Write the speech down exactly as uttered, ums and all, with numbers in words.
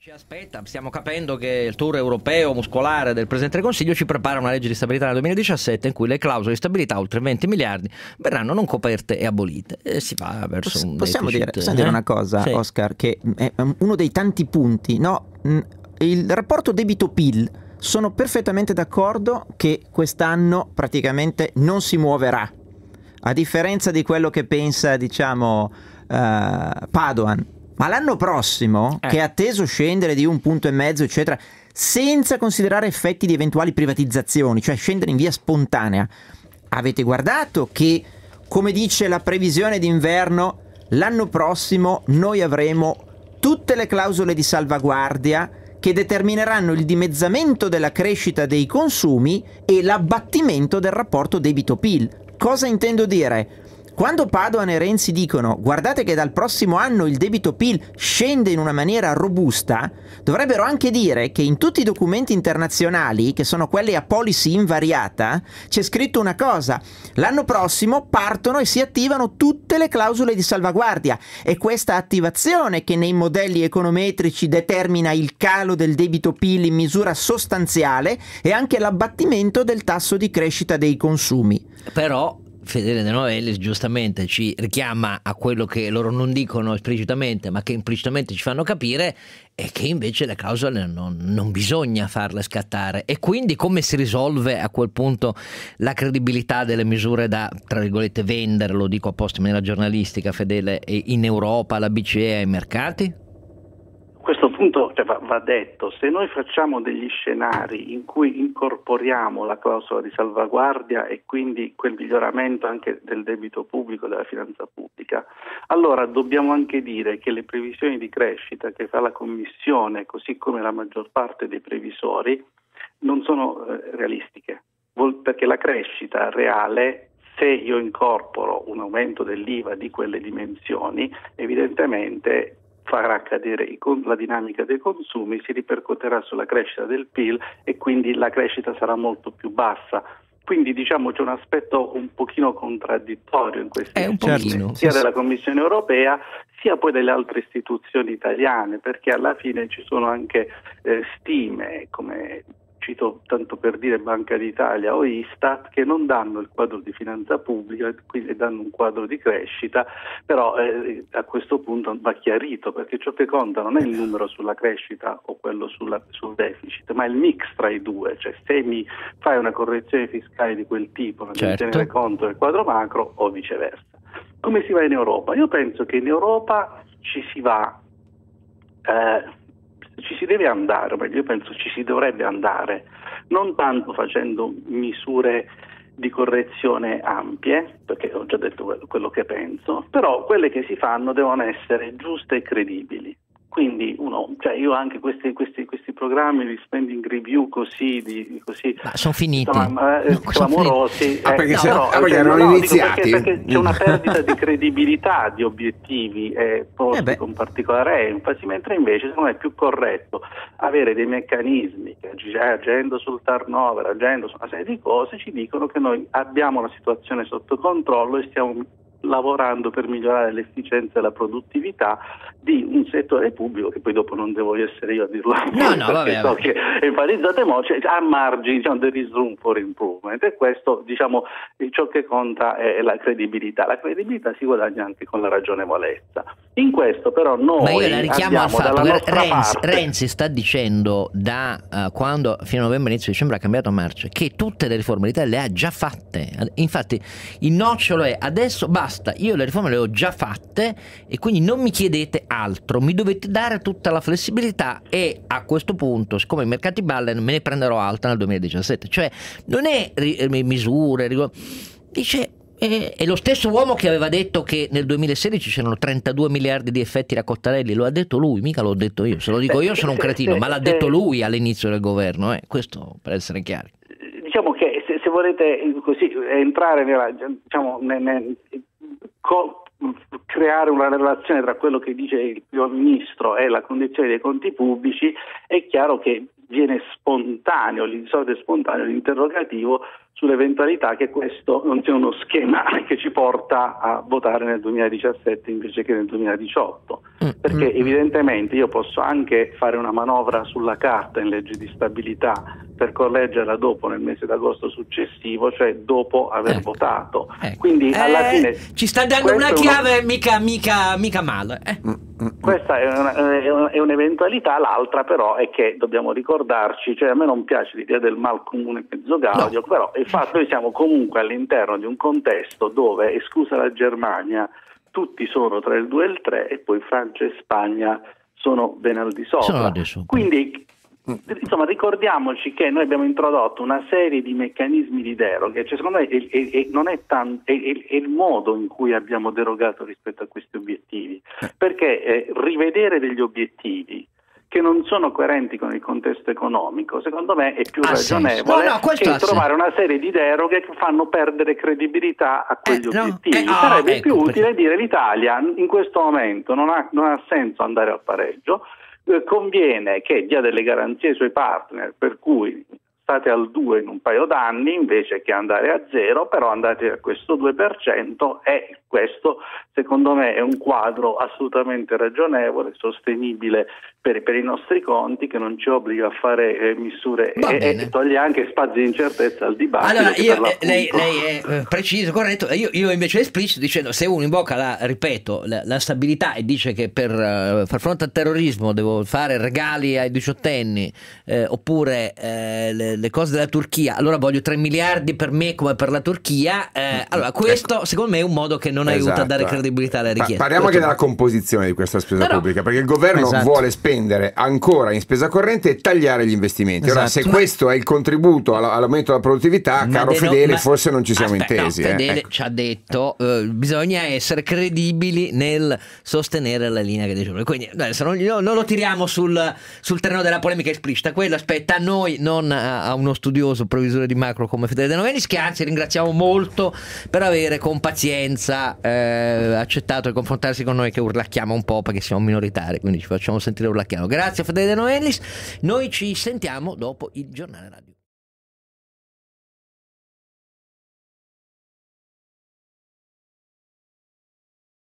Ci aspetta, stiamo capendo che il tour europeo muscolare del Presidente del Consiglio ci prepara una legge di stabilità nel duemiladiciassette in cui le clausole di stabilità oltre venti miliardi verranno non coperte e abolite e si va verso Poss- un possiamo deficit, dire, possiamo dire eh? una cosa, Sì. Oscar, che è uno dei tanti punti, no? Il rapporto debito-P I L, sono perfettamente d'accordo che quest'anno praticamente non si muoverà, a differenza di quello che pensa, diciamo, uh, Padoan. Ma l'anno prossimo, eh. che è atteso scendere di un punto e mezzo, eccetera, senza considerare effetti di eventuali privatizzazioni, cioè scendere in via spontanea, avete guardato che, come dice la previsione d'inverno, l'anno prossimo noi avremo tutte le clausole di salvaguardia che determineranno il dimezzamento della crescita dei consumi e l'abbattimento del rapporto debito-P I L. Cosa intendo dire? Quando Padoan e Renzi dicono guardate che dal prossimo anno il debito P I L scende in una maniera robusta, dovrebbero anche dire che in tutti i documenti internazionali, che sono quelli a policy invariata, c'è scritto una cosa: l'anno prossimo partono e si attivano tutte le clausole di salvaguardia. È questa attivazione che nei modelli econometrici determina il calo del debito P I L in misura sostanziale e anche l'abbattimento del tasso di crescita dei consumi. Però Fedele De Novellis giustamente ci richiama a quello che loro non dicono esplicitamente ma che implicitamente ci fanno capire, e che invece le clausole non, non bisogna farle scattare. E quindi come si risolve a quel punto la credibilità delle misure da, tra virgolette, vendere, lo dico apposta in maniera giornalistica, Fedele, in Europa, alla B C E, ai mercati? Questo punto, cioè, va, va detto, se noi facciamo degli scenari in cui incorporiamo la clausola di salvaguardia e quindi quel miglioramento anche del debito pubblico, della finanza pubblica, allora dobbiamo anche dire che le previsioni di crescita che fa la Commissione, così come la maggior parte dei previsori, non sono eh, realistiche, Vol- perché la crescita reale, se io incorporo un aumento dell'I V A di quelle dimensioni, evidentemente farà cadere i con- la dinamica dei consumi, si ripercuoterà sulla crescita del P I L e quindi la crescita sarà molto più bassa. Quindi diciamo c'è un aspetto un pochino contraddittorio in questi È un studi, pochino, sia sì, della Commissione europea sia poi delle altre istituzioni italiane, perché alla fine ci sono anche eh, stime, come cito tanto per dire Banca d'Italia o Istat, che non danno il quadro di finanza pubblica, quindi danno un quadro di crescita, però eh, a questo punto va chiarito, perché ciò che conta non è il numero sulla crescita o quello sulla, sul deficit, ma il mix tra i due, cioè se mi fai una correzione fiscale di quel tipo non devi certo. tenere conto del quadro macro o viceversa. Come si va in Europa? Io penso che in Europa ci si va eh, ci si deve andare, meglio io penso ci si dovrebbe andare, non tanto facendo misure di correzione ampie, perché ho già detto quello che penso, però quelle che si fanno devono essere giuste e credibili. Quindi uno, cioè io anche questi, questi, questi programmi di spending review così, di, così Ma sono finiti, insomma, eh, no, clamorosi, ah, perché, eh, se, però, ah, perché cioè, erano no, iniziati dico perché, perché c'è una perdita di credibilità di obiettivi eh, posti eh con particolare enfasi, mentre invece secondo me è più corretto avere dei meccanismi che agendo sul turnover, agendo su una serie di cose, ci dicono che noi abbiamo la situazione sotto controllo e stiamo lavorando per migliorare l'efficienza e la produttività di un settore pubblico, che poi dopo non devo essere io a dirlo, no, no, perché vabbè, so vabbè. che enfatizzate mo', cioè, a margini, diciamo, there is room for improvement, e questo, diciamo, ciò che conta è la credibilità. La credibilità si guadagna anche con la ragionevolezza. In questo però noi Ma io la richiamo al fatto che Renzi, parte... Renzi sta dicendo da uh, quando fino a novembre, inizio dicembre ha cambiato marcia, che tutte le riforme l'Italia le ha già fatte. Infatti il nocciolo è adesso basta, io le riforme le ho già fatte e quindi non mi chiedete altro, mi dovete dare tutta la flessibilità e a questo punto, siccome i mercati ballano, me ne prenderò alta nel duemiladiciassette. Cioè non è ri- misure, ri- dice è, è lo stesso uomo che aveva detto che nel duemilasedici c'erano trentadue miliardi di effetti Racottarelli, lo ha detto lui, mica l'ho detto io. Se lo dico io sono un cretino, ma l'ha detto lui all'inizio del governo, eh? Questo per essere chiari. Diciamo che se, se volete così entrare nella, diciamo, nel, nel, co, creare una relazione tra quello che dice il primo ministro e la condizione dei conti pubblici, è chiaro che viene spontaneo, di solito è spontaneo l'interrogativo sull'eventualità che questo non sia uno schema che ci porta a votare nel duemiladiciassette invece che nel duemiladiciotto, perché evidentemente io posso anche fare una manovra sulla carta in legge di stabilità per correggerla dopo nel mese d'agosto successivo, cioè dopo aver ecco, votato. ecco. Quindi alla eh, fine ci sta dando una chiave uno... mica, mica, mica male. Eh. Questa è, una, è un'eventualità, l'altra però è che dobbiamo ricordarci, cioè a me non piace l'idea del mal comune mezzo gaudio, no. Però il fatto noi siamo comunque all'interno di un contesto dove, esclusa la Germania, tutti sono tra il due e il tre e poi Francia e Spagna sono ben al di sopra. Sono al di sopra. Quindi insomma ricordiamoci che noi abbiamo introdotto una serie di meccanismi di deroghe, cioè secondo me è, è, è, non è, tan, è, è il modo in cui abbiamo derogato rispetto a questi obiettivi, perché eh, rivedere degli obiettivi che non sono coerenti con il contesto economico, secondo me è più ah, ragionevole no, no, che trovare una serie di deroghe che fanno perdere credibilità a quegli eh, obiettivi. No, eh, Sarebbe oh, ecco, più utile perché... dire l'Italia in questo momento non ha, non ha senso andare al pareggio, eh, conviene che dia delle garanzie ai suoi partner, per cui state al due in un paio d'anni invece che andare a zero, però andate a questo due per cento e questo secondo me è un quadro assolutamente ragionevole, sostenibile per, per i nostri conti, che non ci obbliga a fare eh, misure e, e toglie anche spazi di incertezza al dibattito. Allora io, eh, lei, lei è eh, preciso, corretto, io, io invece esplicito dicendo se uno invoca la, ripeto, la, la stabilità e dice che per uh, far fronte al terrorismo devo fare regali ai diciottenni eh, oppure eh, le, le cose della Turchia, allora voglio tre miliardi per me come per la Turchia, eh, allora questo ecco. Secondo me è un modo che non aiuta esatto. a dare credibilità alle richieste. Pa- parliamo questo anche della composizione di questa spesa no, pubblica, perché il governo esatto. vuole spendere ancora in spesa corrente e tagliare gli investimenti. Ora esatto. se ma... questo è il contributo all'aumento della produttività, ma caro Fedele, no, ma... forse non ci siamo aspetta, intesi. No, Fedele eh. ecco. ci ha detto uh, bisogna essere credibili nel sostenere la linea che dice. Quindi adesso non, non lo tiriamo sul, sul terreno della polemica esplicita, quello aspetta a noi, non a, a uno studioso provvisore di macro come Fedele De Novenis, che anzi ringraziamo molto per avere con pazienza eh, accettato di confrontarsi con noi che urlacchiamo un po' perché siamo minoritari, quindi ci facciamo sentire urlacchiamo. Grazie Fedele De Novenis, noi ci sentiamo dopo il giornale radio.